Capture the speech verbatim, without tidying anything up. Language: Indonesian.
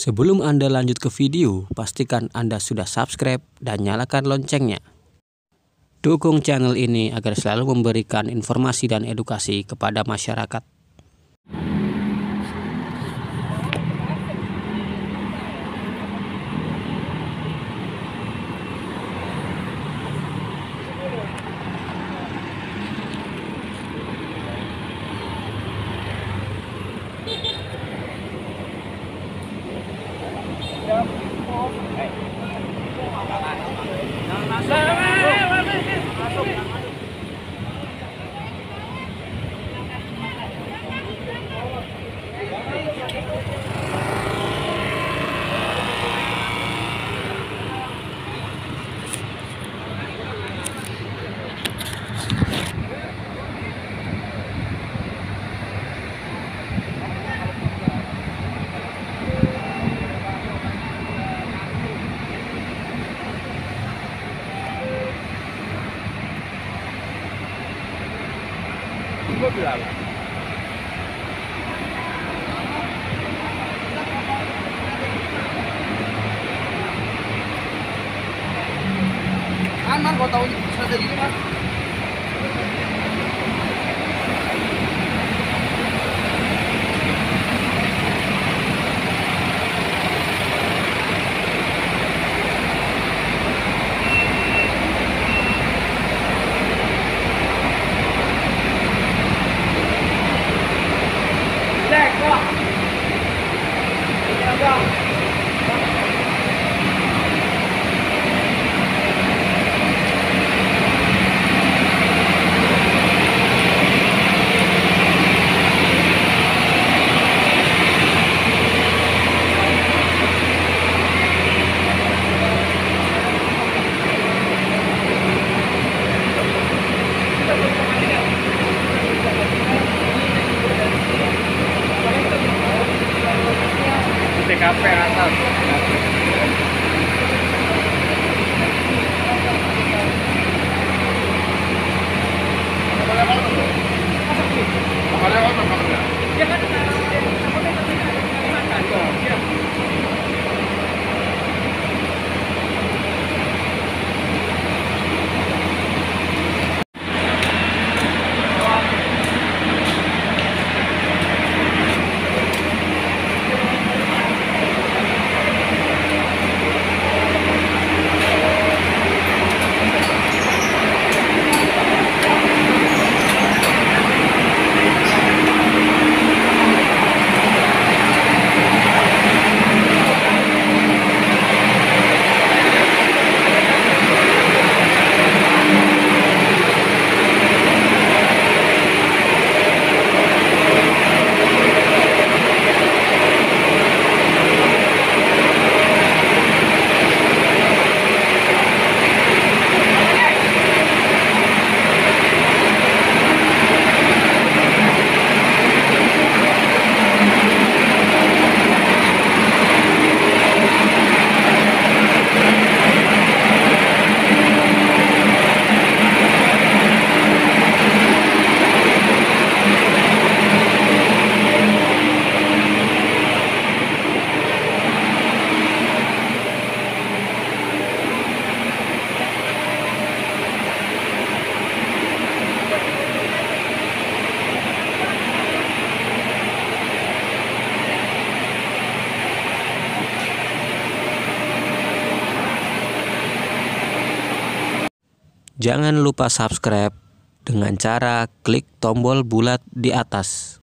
Sebelum Anda lanjut ke video, pastikan Anda sudah subscribe dan nyalakan loncengnya. Dukung channel ini agar selalu memberikan informasi dan edukasi kepada masyarakat. Gue bilang aman, kau tahu sudah gini mas. T K P atas. Jangan lupa subscribe dengan cara klik tombol bulat di atas.